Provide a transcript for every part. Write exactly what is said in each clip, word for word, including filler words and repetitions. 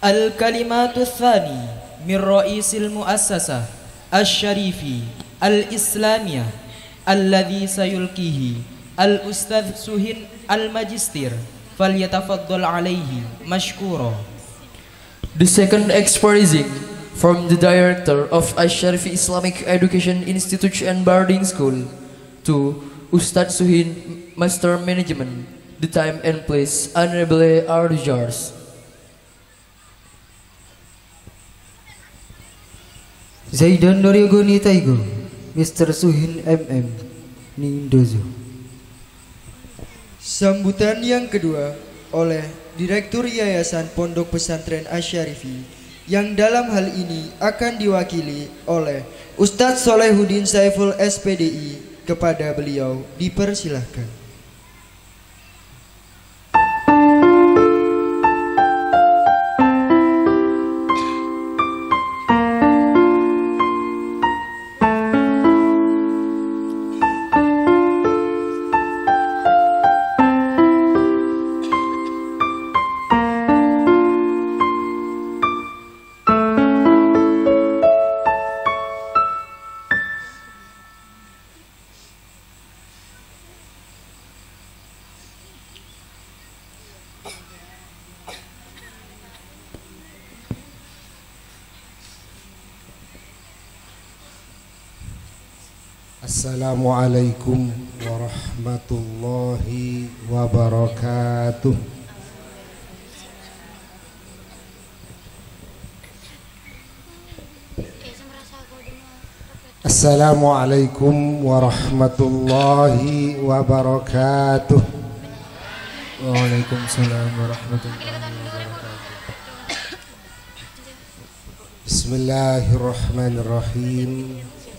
Al-kalimatu tsani min ra'isil muassasah asy-syarifi al-islamiyah alladzi sayulqihi al-ustadz Suhin al-Majistir falyatafaddal alaihi mashkura. The second exposing from the director of Asy-Syarifi Islamic Education Institute and Boarding School to Ustadz Suhin Master Management. The time and place honorably are yours. Zaidan Noriogoni Taigo, Mister Suhin M M Nindozo. Sambutan yang kedua oleh Direktur Yayasan Pondok Pesantren Asy-Syarifi yang dalam hal ini akan diwakili oleh Ustadz Solehuddin Saiful S P D I. Kepada beliau dipersilahkan. Assalamualaikum warahmatullahi wabarakatuh. Assalamualaikum warahmatullahi wabarakatuh. Waalaikumsalam warahmatullahi wabarakatuh. Bismillahirrahmanirrahim.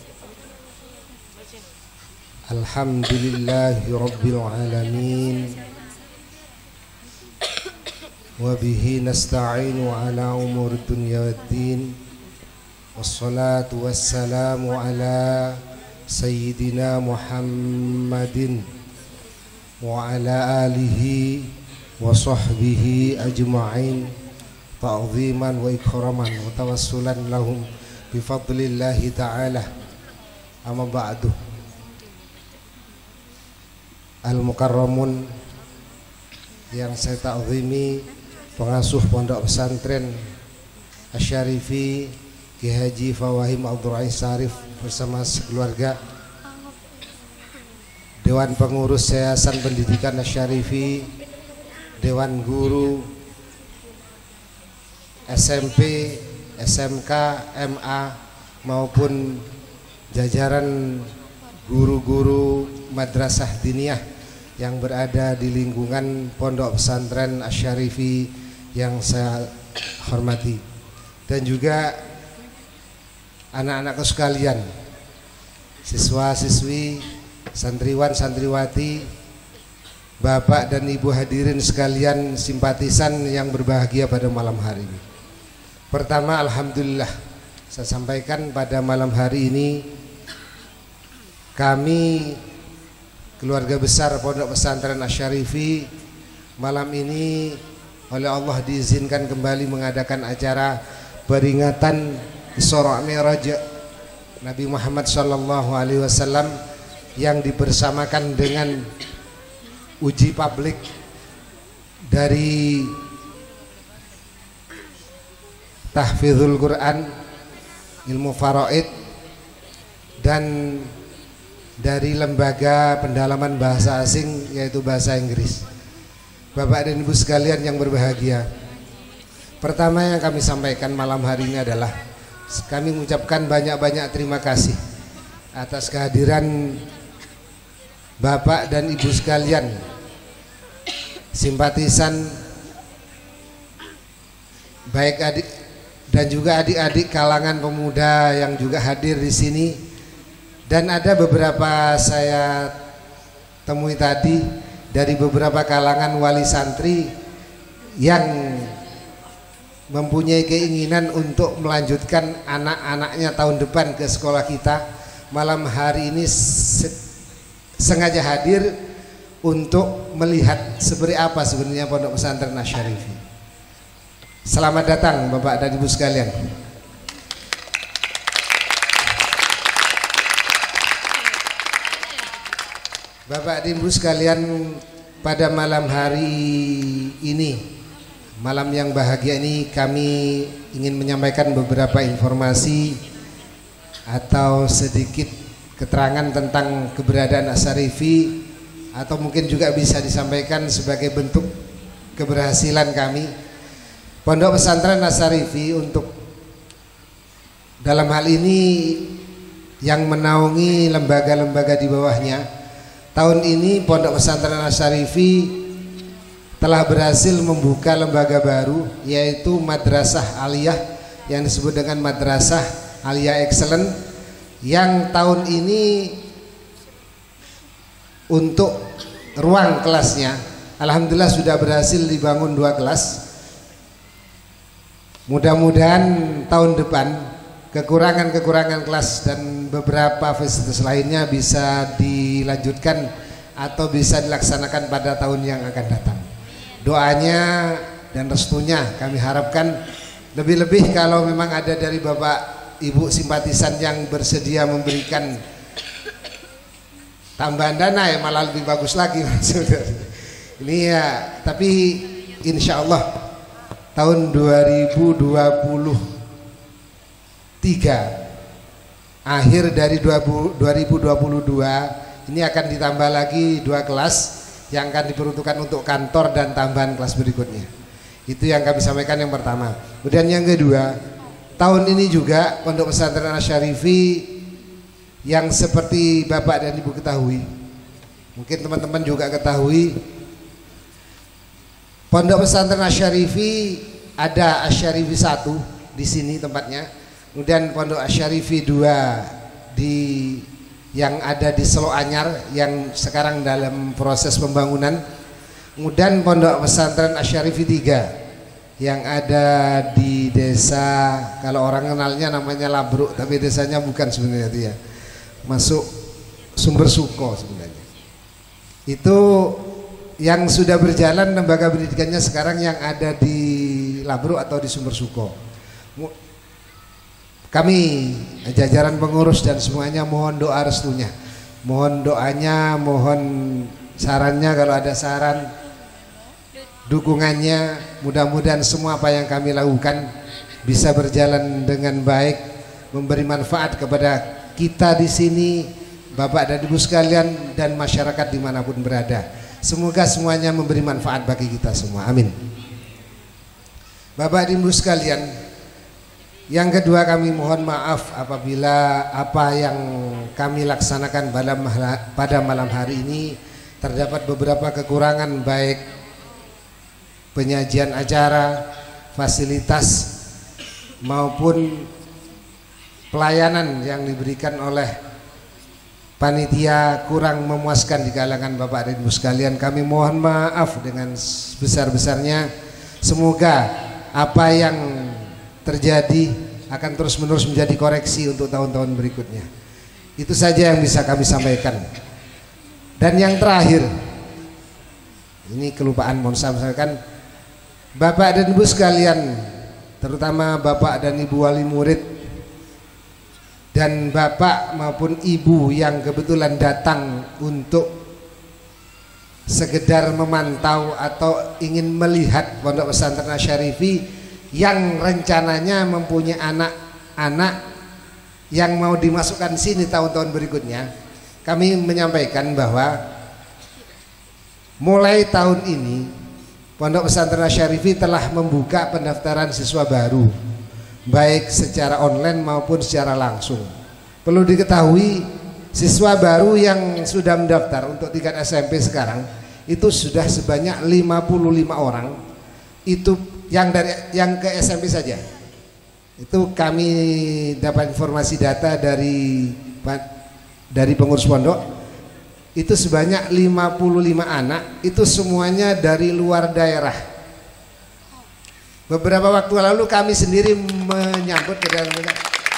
Alhamdulillahi rabbil alamin. Wa bihi nasta'inu ala umur dunya waddin. Wassalatu wassalamu ala sayyidina Muhammadin wa ala alihi wa sahbihi ajma'in ta'ziman wa ikraman wa tawassulan lahum bifadlillahi ta'ala. Amma ba'du. Al-Mukarramun yang saya ta'zimi, pengasuh Pondok Pesantren Asy-Syarifi Ki Haji Fawahim Abdurrahim Sarif bersama sekeluarga, Dewan Pengurus Yayasan Pendidikan Asy-Syarifi, Dewan Guru S M P, S M K, M A maupun jajaran guru-guru madrasah diniyah yang berada di lingkungan Pondok Pesantren Asy-Syarifi yang saya hormati, dan juga anak-anakku sekalian, siswa-siswi, santriwan, santriwati, bapak dan ibu hadirin sekalian, simpatisan yang berbahagia pada malam hari ini. Pertama, alhamdulillah, saya sampaikan pada malam hari ini kami keluarga besar Pondok Pesantren Asy-Syarifi malam ini oleh Allah diizinkan kembali mengadakan acara peringatan Isra Mi'raj Nabi Muhammad shallallahu alaihi wasallam yang dibersamakan dengan uji publik dari tahfidzul Quran, ilmu faraid, dan dari lembaga pendalaman bahasa asing yaitu bahasa Inggris. Bapak dan ibu sekalian yang berbahagia, pertama yang kami sampaikan malam hari ini adalah kami mengucapkan banyak-banyak terima kasih atas kehadiran bapak dan ibu sekalian, simpatisan baik adik dan juga adik-adik kalangan pemuda yang juga hadir di sini. Dan ada beberapa saya temui tadi dari beberapa kalangan wali santri yang mempunyai keinginan untuk melanjutkan anak-anaknya tahun depan ke sekolah kita. Malam hari ini sengaja hadir untuk melihat seperti apa sebenarnya Pondok Pesantren Asy-Syarifi. Selamat datang Bapak dan Ibu sekalian. Bapak dan Ibu sekalian, pada malam hari ini, malam yang bahagia ini, kami ingin menyampaikan beberapa informasi atau sedikit keterangan tentang keberadaan Asyarifi, atau mungkin juga bisa disampaikan sebagai bentuk keberhasilan kami Pondok Pesantren Asyarifi untuk dalam hal ini yang menaungi lembaga-lembaga di bawahnya. Tahun ini Pondok Pesantren Asyarifi telah berhasil membuka lembaga baru, yaitu Madrasah Aliyah yang disebut dengan Madrasah Aliyah Excellent, yang tahun ini untuk ruang kelasnya alhamdulillah sudah berhasil dibangun dua kelas. Mudah-mudahan tahun depan kekurangan-kekurangan kelas dan beberapa fasilitas lainnya bisa dilanjutkan atau bisa dilaksanakan pada tahun yang akan datang. Doanya dan restunya kami harapkan, lebih-lebih kalau memang ada dari Bapak Ibu simpatisan yang bersedia memberikan tambahan dana, ya malah lebih bagus lagi maksudnya. Ini ya, tapi insya Allah tahun dua ribu dua puluh tiga, akhir dari dua ribu dua puluh dua ini akan ditambah lagi dua kelas yang akan diperuntukkan untuk kantor dan tambahan kelas berikutnya. Itu yang kami sampaikan yang pertama. Kemudian yang kedua, tahun ini juga Pondok Pesantren Asyarifi yang seperti Bapak dan Ibu ketahui, mungkin teman-teman juga ketahui, Pondok Pesantren Asyarifi ada Asyarifi satu di sini tempatnya, kemudian Pondok Asyarifi dua di yang ada di Selo Anyar yang sekarang dalam proses pembangunan, kemudian Pondok Pesantren Asyarifi tiga yang ada di desa, kalau orang kenalnya namanya Labruk, tapi desanya bukan sebenarnya itu ya, masuk Sumber Suko sebenarnya. Itu yang sudah berjalan lembaga pendidikannya sekarang yang ada di Labruk atau di Sumber Suko. Kami jajaran pengurus dan semuanya mohon doa restunya, mohon doanya, mohon sarannya kalau ada saran, dukungannya. Mudah-mudahan semua apa yang kami lakukan bisa berjalan dengan baik, memberi manfaat kepada kita di sini, Bapak dan Ibu sekalian, dan masyarakat dimanapun berada. Semoga semuanya memberi manfaat bagi kita semua, amin. Bapak dan Ibu sekalian, yang kedua kami mohon maaf apabila apa yang kami laksanakan pada malam hari ini terdapat beberapa kekurangan, baik penyajian acara, fasilitas maupun pelayanan yang diberikan oleh panitia kurang memuaskan di kalangan Bapak dan Ibu sekalian. Kami mohon maaf dengan sebesar-besarnya. Semoga apa yang terjadi akan terus-menerus menjadi koreksi untuk tahun-tahun berikutnya. Itu saja yang bisa kami sampaikan. Dan yang terakhir, ini kelupaan mohon saya sampaikan, Bapak dan Ibu sekalian, terutama Bapak dan Ibu wali murid dan Bapak maupun Ibu yang kebetulan datang untuk sekedar memantau atau ingin melihat Pondok Pesantren Asyarifi yang rencananya mempunyai anak-anak yang mau dimasukkan sini tahun-tahun berikutnya, kami menyampaikan bahwa mulai tahun ini Pondok Pesantren Asyarifi telah membuka pendaftaran siswa baru, baik secara online maupun secara langsung. Perlu diketahui, siswa baru yang sudah mendaftar untuk tingkat S M P sekarang itu sudah sebanyak lima puluh lima orang. Itu yang dari yang ke S M P saja. Itu kami dapat informasi data dari dari pengurus pondok. Itu sebanyak lima puluh lima anak, itu semuanya dari luar daerah. Beberapa waktu lalu kami sendiri menyambut kedatangan,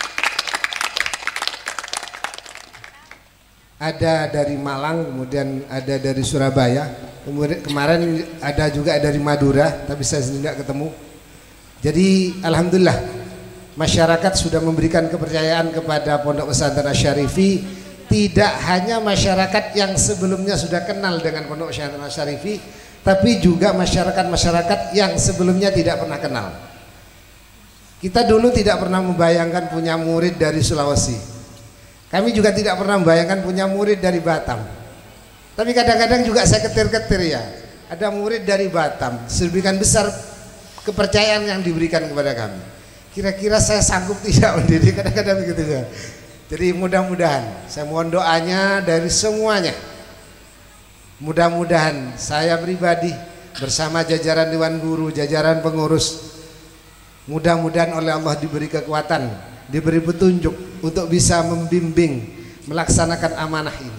ada dari Malang, kemudian ada dari Surabaya, kemudian kemarin ada juga dari Madura, tapi saya sendiri tidak ketemu. Jadi alhamdulillah masyarakat sudah memberikan kepercayaan kepada Pondok Pesantren Asy-Syarifi. Tidak hanya masyarakat yang sebelumnya sudah kenal dengan Pondok Pesantren Asy-Syarifi, tapi juga masyarakat-masyarakat yang sebelumnya tidak pernah kenal. Kita dulu tidak pernah membayangkan punya murid dari Sulawesi. Kami juga tidak pernah membayangkan punya murid dari Batam. Tapi kadang-kadang juga saya ketir-ketir ya, ada murid dari Batam. Sedemikian besar kepercayaan yang diberikan kepada kami. Kira-kira saya sanggup tidak mendidik, kadang-kadang begitu ya. Jadi mudah-mudahan saya mohon doanya dari semuanya. Mudah-mudahan saya pribadi bersama jajaran Dewan Guru, jajaran pengurus, mudah-mudahan oleh Allah diberi kekuatan, diberi petunjuk untuk bisa membimbing, melaksanakan amanah ini.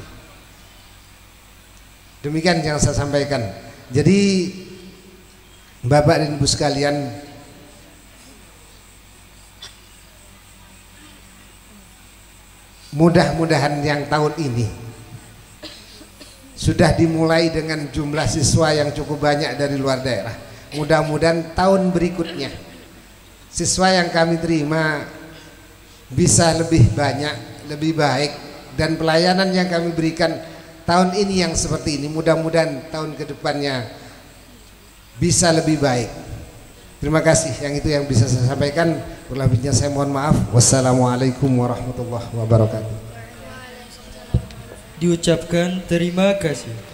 Demikian yang saya sampaikan. Jadi Bapak dan Ibu sekalian, mudah-mudahan yang tahun ini sudah dimulai dengan jumlah siswa yang cukup banyak dari luar daerah. Mudah-mudahan tahun berikutnya siswa yang kami terima bisa lebih banyak, lebih baik, dan pelayanan yang kami berikan tahun ini yang seperti ini, mudah-mudahan tahun kedepannya bisa lebih baik. Terima kasih, yang itu yang bisa saya sampaikan. Kurang lebihnya saya mohon maaf. Wassalamualaikum warahmatullahi wabarakatuh. Diucapkan terima kasih.